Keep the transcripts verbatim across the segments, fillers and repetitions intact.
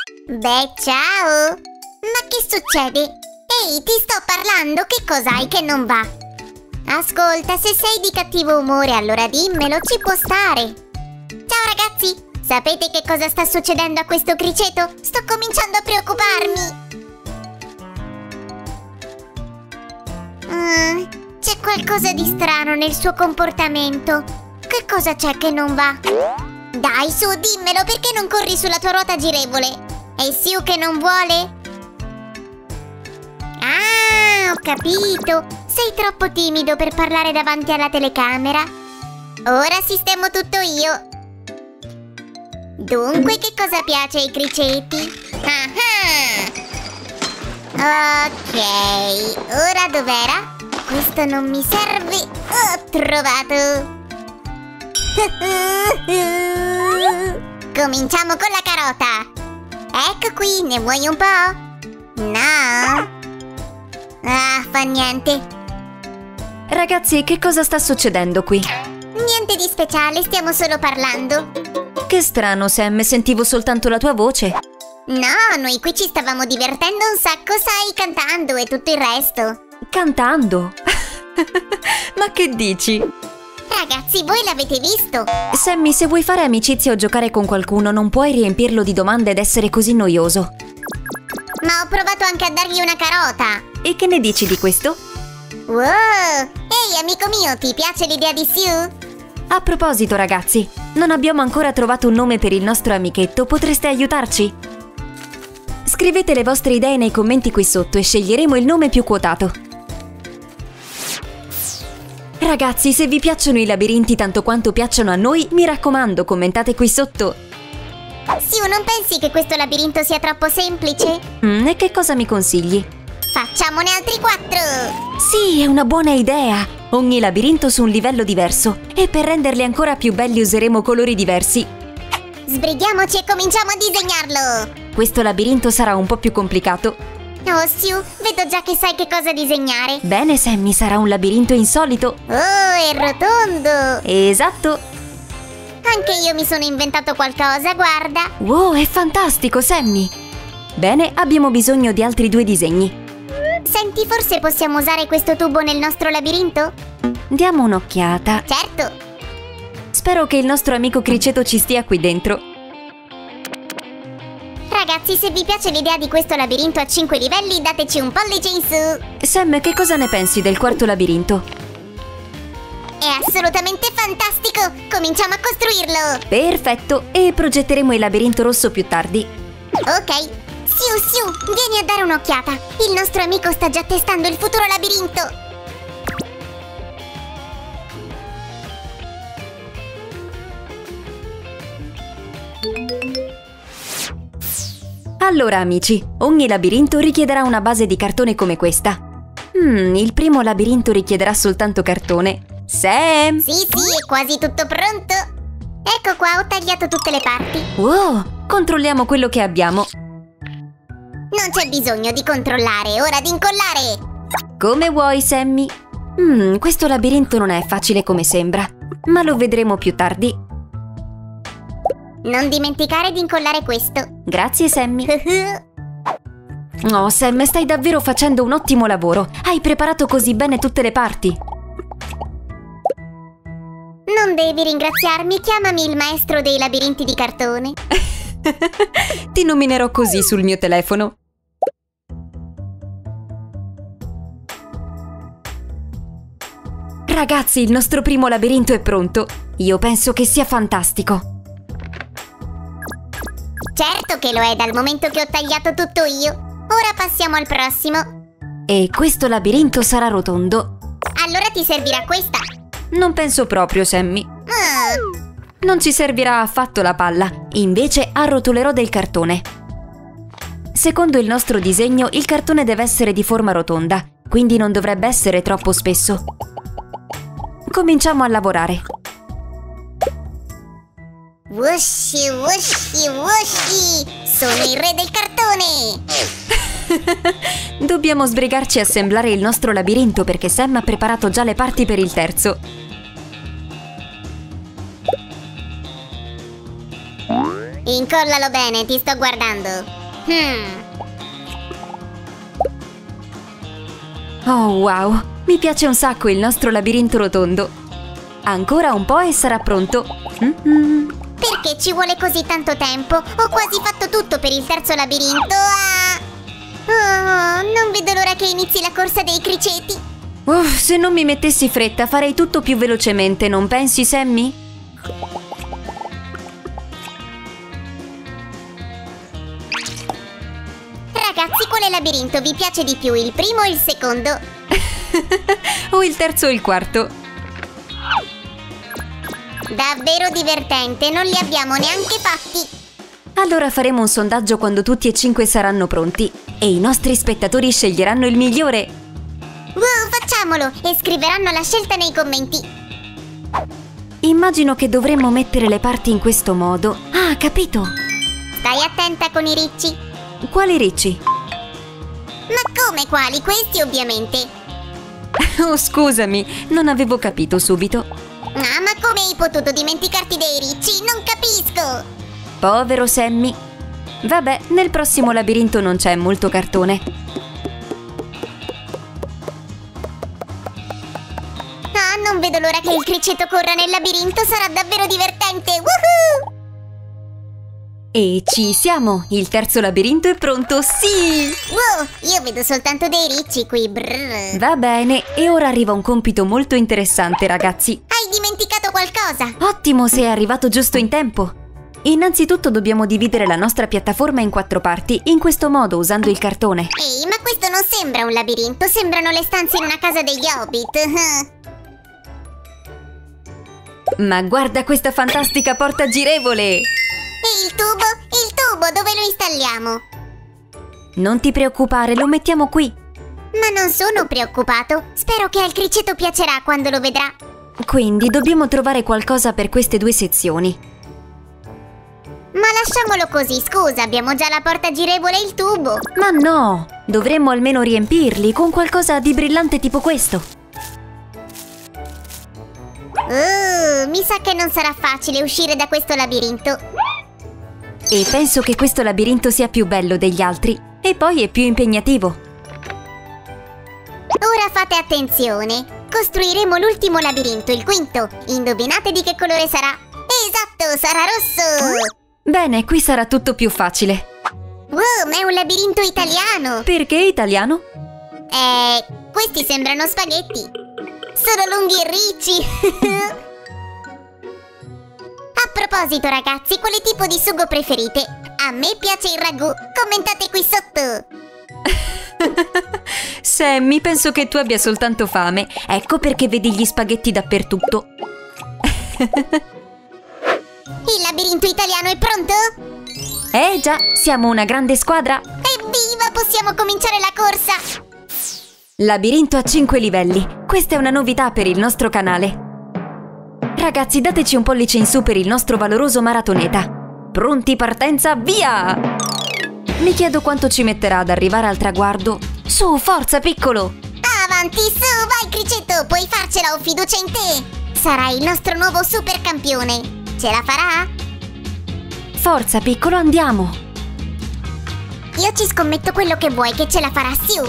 Beh, ciao! Ma che succede? Ehi, ti sto parlando, che cos'hai che non va? Ascolta, se sei di cattivo umore, allora dimmelo, ci può stare. Ciao ragazzi! Sapete che cosa sta succedendo a questo criceto? Sto cominciando a preoccuparmi! Mm, c'è qualcosa di strano nel suo comportamento. Che cosa c'è che non va? Dai, su, dimmelo, perché non corri sulla tua ruota girevole? È Sue che non vuole? Ah, ho capito! Sei troppo timido per parlare davanti alla telecamera. Ora sistemo tutto io. Dunque, che cosa piace ai criceti? Ah, ok, ora dov'era? Questo non mi serve. Ho trovato. Cominciamo con la carota. Ecco qui, ne vuoi un po'? No? Ah, fa niente. Ragazzi, che cosa sta succedendo qui? Niente di speciale, stiamo solo parlando. Che strano, Sam, sentivo soltanto la tua voce. No, noi qui ci stavamo divertendo un sacco, sai, cantando e tutto il resto. Cantando? Ma che dici? Ragazzi, voi l'avete visto? Sammy, se vuoi fare amicizia o giocare con qualcuno, non puoi riempirlo di domande ed essere così noioso. Ma ho provato anche a dargli una carota. E che ne dici di questo? Wow! Ehi, amico mio, ti piace l'idea di Sue? A proposito, ragazzi, non abbiamo ancora trovato un nome per il nostro amichetto, potreste aiutarci? Scrivete le vostre idee nei commenti qui sotto e sceglieremo il nome più quotato. Ragazzi, se vi piacciono i labirinti tanto quanto piacciono a noi, mi raccomando, commentate qui sotto. Sue, non pensi che questo labirinto sia troppo semplice? Mm, e che cosa mi consigli? Facciamone altri quattro! Sì, è una buona idea! Ogni labirinto su un livello diverso. E per renderli ancora più belli useremo colori diversi. Sbrighiamoci e cominciamo a disegnarlo! Questo labirinto sarà un po' più complicato. Oh, Sue, vedo già che sai che cosa disegnare. Bene, Sammy, sarà un labirinto insolito. Oh, è rotondo! Esatto! Anche io mi sono inventato qualcosa, guarda! Wow, è fantastico, Sammy! Bene, abbiamo bisogno di altri due disegni. Senti, forse possiamo usare questo tubo nel nostro labirinto? Diamo un'occhiata. Certo! Spero che il nostro amico criceto ci stia qui dentro. Ragazzi, se vi piace l'idea di questo labirinto a cinque livelli, dateci un pollice in su! Sam, che cosa ne pensi del quarto labirinto? È assolutamente fantastico! Cominciamo a costruirlo! Perfetto! E progetteremo il labirinto rosso più tardi. Ok! Sue, Sue, vieni a dare un'occhiata! Il nostro amico sta già testando il futuro labirinto! Allora, amici, ogni labirinto richiederà una base di cartone come questa. Hmm, il primo labirinto richiederà soltanto cartone. Sam! Sì, sì, è quasi tutto pronto! Ecco qua, ho tagliato tutte le parti. Wow! Controlliamo quello che abbiamo. Non c'è bisogno di controllare, è ora di incollare! Come vuoi, Sammy. Hmm, questo labirinto non è facile come sembra, ma lo vedremo più tardi. Non dimenticare di incollare questo. Grazie, Sammy. Oh, Sam, stai davvero facendo un ottimo lavoro. Hai preparato così bene tutte le parti. Non devi ringraziarmi, chiamami il maestro dei labirinti di cartone. Ti nominerò così sul mio telefono. Ragazzi, il nostro primo labirinto è pronto. Io penso che sia fantastico. Certo che lo è, dal momento che ho tagliato tutto io. Ora passiamo al prossimo. E questo labirinto sarà rotondo. Allora ti servirà questa. Non penso proprio, Sammy. Ah. Non ci servirà affatto la palla. Invece arrotolerò del cartone. Secondo il nostro disegno, il cartone deve essere di forma rotonda, quindi non dovrebbe essere troppo spesso. Cominciamo a lavorare. Wushi, wushi, wushi! Sono il re del cartone! Dobbiamo sbrigarci a assemblare il nostro labirinto perché Sam ha preparato già le parti per il terzo. Incollalo bene, ti sto guardando. Hmm. Oh wow, mi piace un sacco il nostro labirinto rotondo. Ancora un po' e sarà pronto. Mm-hmm. Perché ci vuole così tanto tempo? Ho quasi fatto tutto per il terzo labirinto. Ah! Oh, non vedo l'ora che inizi la corsa dei criceti. Uff, se non mi mettessi fretta farei tutto più velocemente, non pensi, Sammy? Ragazzi, quale labirinto vi piace di più, il primo o il secondo? O il terzo o il quarto? Davvero divertente, non li abbiamo neanche fatti. Allora faremo un sondaggio quando tutti e cinque saranno pronti e i nostri spettatori sceglieranno il migliore. Wow, facciamolo e scriveranno la scelta nei commenti. Immagino che dovremmo mettere le parti in questo modo. Ah, capito! Stai attenta con i ricci. Quali ricci? Ma come quali? Questi ovviamente. Oh, scusami, non avevo capito subito. Ah, ma come hai potuto dimenticarti dei ricci? Non capisco! Povero Sammy. Vabbè, nel prossimo labirinto non c'è molto cartone. Ah, non vedo l'ora che il criceto corra nel labirinto, sarà davvero divertente! Woohoo! E ci siamo! Il terzo labirinto è pronto, sì! Wow, io vedo soltanto dei ricci qui, brrr. Va bene, e ora arriva un compito molto interessante, ragazzi. Hai dimenticato qualcosa? Ottimo, sei arrivato giusto in tempo! Innanzitutto dobbiamo dividere la nostra piattaforma in quattro parti, in questo modo, usando il cartone. Ehi, ma questo non sembra un labirinto, sembrano le stanze in una casa degli Hobbit. Ma guarda questa fantastica porta girevole! E il tubo? Il tubo, dove lo installiamo? Non ti preoccupare, lo mettiamo qui. Ma non sono preoccupato. Spero che al criceto piacerà quando lo vedrà. Quindi dobbiamo trovare qualcosa per queste due sezioni. Ma lasciamolo così, scusa, abbiamo già la porta girevole e il tubo. Ma no, dovremmo almeno riempirli con qualcosa di brillante tipo questo. Uh, mi sa che non sarà facile uscire da questo labirinto. E penso che questo labirinto sia più bello degli altri. E poi è più impegnativo. Ora fate attenzione. Costruiremo l'ultimo labirinto, il quinto. Indovinate di che colore sarà? Esatto, sarà rosso! Bene, qui sarà tutto più facile. Wow, ma è un labirinto italiano! Perché italiano? Eh, questi sembrano spaghetti. Sono lunghi e ricci. A proposito, ragazzi, quale tipo di sugo preferite? A me piace il ragù. Commentate qui sotto. Sammy, penso che tu abbia soltanto fame. Ecco perché vedi gli spaghetti dappertutto. Il labirinto italiano è pronto? Eh già, siamo una grande squadra. Evviva, possiamo cominciare la corsa! Labirinto a cinque livelli. Questa è una novità per il nostro canale. Ragazzi, dateci un pollice in su per il nostro valoroso maratoneta. Pronti, partenza, via! Mi chiedo quanto ci metterà ad arrivare al traguardo. Su, forza, piccolo! Avanti, su, vai criceto, puoi farcela, ho fiducia in te! Sarai il nostro nuovo super campione! Ce la farà? Forza, piccolo, andiamo! Io ci scommetto quello che vuoi, che ce la farà, Siu!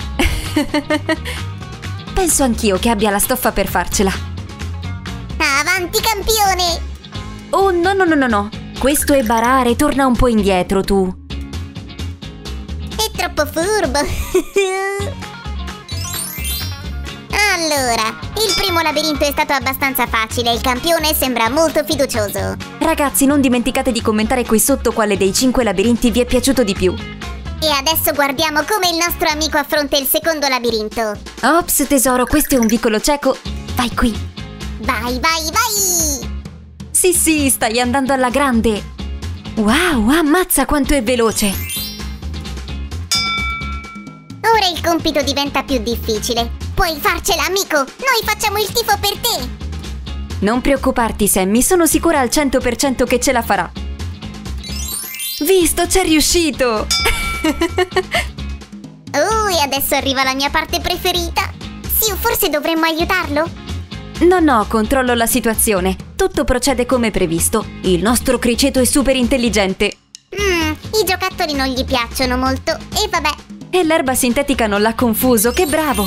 Penso anch'io che abbia la stoffa per farcela. Avanti, campione! Oh, no, no, no, no, no! Questo è barare, torna un po' indietro, tu! È troppo furbo! Allora, il primo labirinto è stato abbastanza facile, il campione sembra molto fiducioso. Ragazzi, non dimenticate di commentare qui sotto quale dei cinque labirinti vi è piaciuto di più. E adesso guardiamo come il nostro amico affronta il secondo labirinto. Ops, tesoro, questo è un vicolo cieco. Vai qui. Vai, vai, vai! Sì, sì, stai andando alla grande. Wow, ammazza quanto è veloce. Ora il compito diventa più difficile. Puoi farcela, amico! Noi facciamo il tifo per te! Non preoccuparti, Sammy, sono sicura al cento per cento che ce la farà. Visto, c'è riuscito! Oh, e adesso arriva la mia parte preferita. Sì, forse dovremmo aiutarlo? No, no, controllo la situazione. Tutto procede come previsto. Il nostro criceto è super intelligente. Mmm, i giocattoli non gli piacciono molto. E vabbè. E l'erba sintetica non l'ha confuso, che bravo!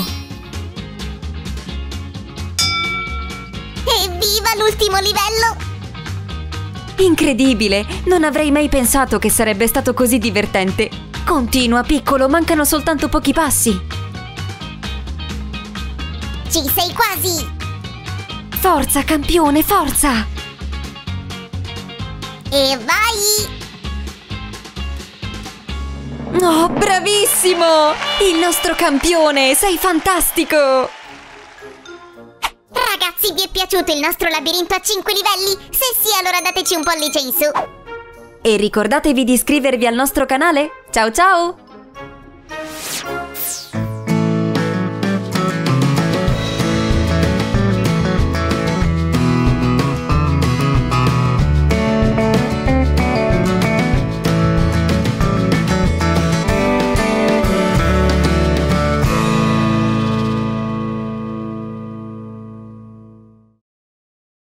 Evviva l'ultimo livello! Incredibile! Non avrei mai pensato che sarebbe stato così divertente. Continua, piccolo, mancano soltanto pochi passi. Ci sei quasi! Forza, campione, forza! E vai! Oh, bravissimo! Il nostro campione, sei fantastico! Ragazzi, vi è piaciuto il nostro labirinto a cinque livelli? Se sì, allora dateci un pollice in su! E ricordatevi di iscrivervi al nostro canale. Ciao ciao!